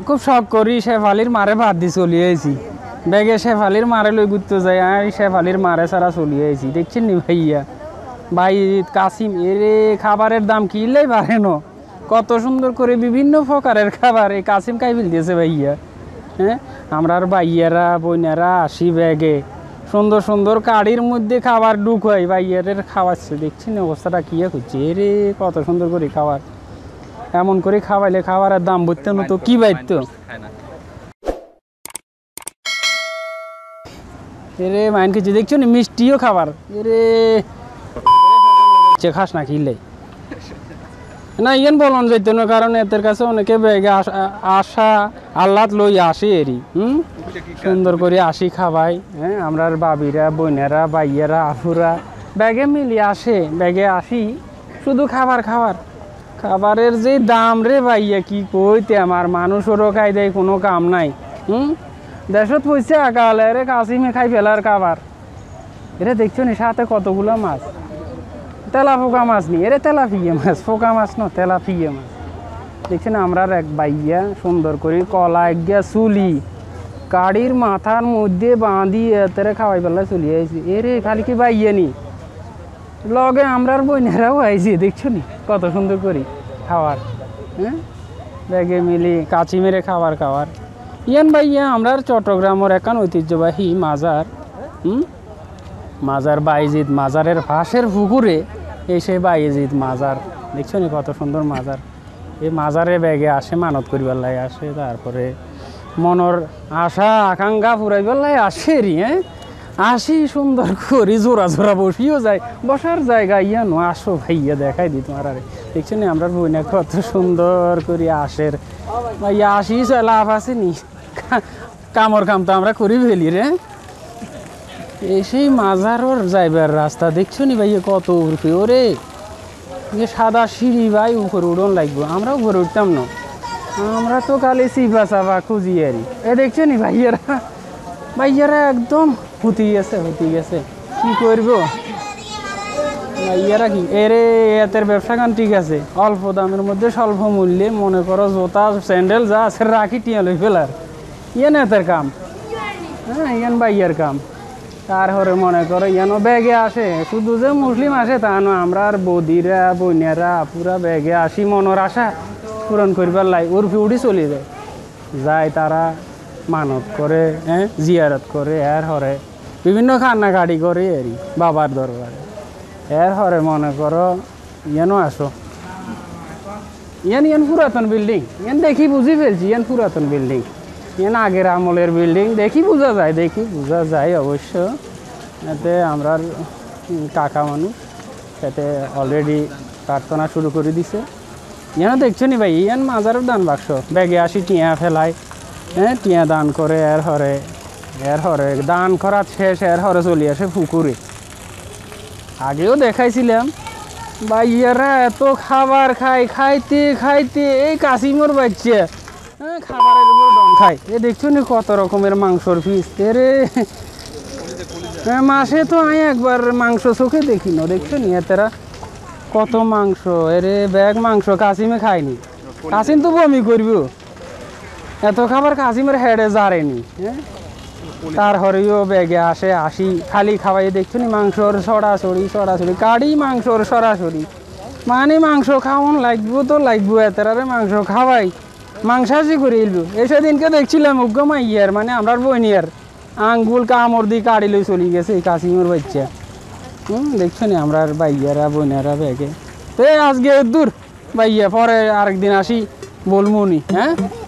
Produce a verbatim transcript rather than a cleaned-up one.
খুব শখ করি শেফালির মারে ভাত দিয়ে চলিয়ে আইছি ব্যাগে শেফালির মারে লই ঘুরতে যাই আর শেফালির মারে ছাড়া চলিয়ে আইছি দেখছেন নি ভাইয়া ভাই কাসিম এরে খাবারের দাম কিনলেই পারে না কত সুন্দর করে বিভিন্ন প্রকারের খাবার এই কাসিম কাইবিল দিয়েছে ভাইয়া হ্যাঁ আমরা ভাইয়ারা বোনেরা আসি ব্যাগে সুন্দর সুন্দর কাড়ির মধ্যে খাবার ঢুকাই ভাইয়ারের খাওয়াচ্ছে দেখছেন অবস্থাটা কি করছে এরে কত সুন্দর করে খাবার এমন করে খাওয়াইলে খাবারের দাম বুঝতে না তো কি বাইত এরে মাইন কিছু দেখছো না মিষ্টিও খাবার এরে খাস না কিনলে না ইয়েন বলন যাইতো না কারণ এদের কাছে অনেকে ব্যাগে আশা আহ্লাদ লই আসে এরি হুম সুন্দর করে আসি খাবাই হ্যাঁ আমরা বাবিরা বোনেরা ভাইয়েরা আফুরা ব্যাগে মিলিয়ে আসে ব্যাগে আসি শুধু খাবার খাবার খাবারের যে দাম রে ভাইয়া কি কইতে আমার মানুষেরও খাই দেয় কোনো কাম নাই হুম দেশত পয়সা আকালে রে কাসিমে খাই ফেলার খাবার এটা দেখছো নি সাথে কতগুলো মাছ তেলা ফোকা মাছ নি এরে তেলা ফিয়ে মাছ ফোকা মাছ ন তেলা ফিয়ে মাছ দেখছেন আমরা এক বাইয়া সুন্দর করে কলা একগিয়া চুলি গাড়ির মাথার মধ্যে বাঁধি এতে খাওয়াই পেলা চলি আইছি এরে খালি কি বাইয়া নি লগে আমরার বোনেরাও আইছি দেখছো নি কত সুন্দর করি খাওয়ার হ্যাঁ ব্যাগে মিলি কাচি মেরে খাবার খাওয়ার ইয়ান ভাইয়া আমরা চট্টগ্রামের একান ঐতিহ্যবাহী মাজার হুম মাজার বাইজিদ মাজারের পাশের পুকুরে এই সেই বাইজিদ মাজার দেখছো নি কত সুন্দর মাজার এই মাজারে ব্যাগে আসে মানত করিবার লাগে আসে তারপরে মনের আশা আকাঙ্ক্ষা ফুরাইবার লাগে আসে রি হ্যাঁ আসি সুন্দর করি জোড়া জোড়া বসিও যায় বসার জায়গা ইয়ানো আসো ভাইয়া দেখাই দি তোমার আরে দেখছো নি আমরা বইনা কত সুন্দর করে আসের ভাইয়া আসি লাভ আছে নি কামর কাম তো আমরা করি ফেলি রে এই সেই মাজারর যাইবার রাস্তা দেখছো নি ভাইয়া কত উঠবে ওরে সাদা সিঁড়ি ভাই উপরে উড়ন লাগবো আমরা উপরে উঠতাম না আমরা তো কালি চিপা চাপা খুঁজি আরি এ দেখছো নি ভাইয়ারা ভাইয়ারা একদম হুতি গেছে হুতি গেছে কি করবো ভাইয়ারা কি এরে এতের ব্যবসা গান ঠিক আছে অল্প দামের মধ্যে স্বল্প মূল্যে মনে করো জোতা স্যান্ডেল যা আছে রাখি টিয়া লই ফেলার ইয়ান এতের কাম হ্যাঁ ইয়ান ভাইয়ার কাম তারপরে মনে করো ইয়ানো ব্যাগে আসে শুধু যে মুসলিম আসে তা না আমরা আর বৌদিরা বোনেরা পুরা ব্যাগে আসি মনের আশা পূরণ করবার লাই উর্ফি উঠি চলে যায় যায় তারা মানত করে হ্যাঁ জিয়ারত করে এর হরে বিভিন্ন কান্নাকাটি করে এরি বাবার দরবারে এর হরে মনে করো ইয়ানো আসো ইয়ান ইয়ান পুরাতন বিল্ডিং ইয়ান দেখি বুঝি ফেলছি ইয়ান পুরাতন বিল্ডিং ইয়ান আগের আমলের বিল্ডিং দেখি বোঝা যায় দেখি বোঝা যায় অবশ্য এতে আমরা কাকা মানুষ এতে অলরেডি প্রার্থনা শুরু করে দিছে ইয়ানো দেখছো নি ভাই ইয়ান মাজারের দান বাক্স ব্যাগে আসি টিয়া ফেলায় হ্যাঁ টিয়া দান করে এর হরে এর হরে দান করা শেষ এর হরে চলে আসে পুকুরে আগেও দেখাইছিলাম ভাইয়ারা এত খাবার খায় খাইতে খাইতে এই কাসিমর বাচ্চা হ্যাঁ খাবারের উপর ডন খায় এ দেখছো নি কত রকমের মাংসর পিস এরে মাসে তো আমি একবার মাংস চোখে দেখি না দেখছো নি এতেরা কত মাংস এরে ব্যাগ মাংস কাসিমে খায়নি কাসিম তো বমি করবি এত খাবার কাসিমের হেডে জারেনি হ্যাঁ তার হরেও ব্যাগে আসে আসি খালি খাওয়াই দেখছো নি মাংসর সরাসরি সরাসরি কাড়ি মাংসর সরাসরি মানে মাংস খাওয়ান লাগবো তো লাগবো এতেরারে মাংস খাওয়াই মাংসাজি করে এলবো এই সেদিনকে দেখছিলাম উগ্র মাইয়ার মানে আমরা বইনিয়ার আঙ্গুল কামড় দিয়ে কাড়ি লই চলে গেছে এই কাসিমের বাচ্চা হুম দেখছো নি আমরা ভাইয়ারা বোনেরা ব্যাগে তো আজকে দূর ভাইয়া পরে আরেকদিন আসি বলবো নি হ্যাঁ।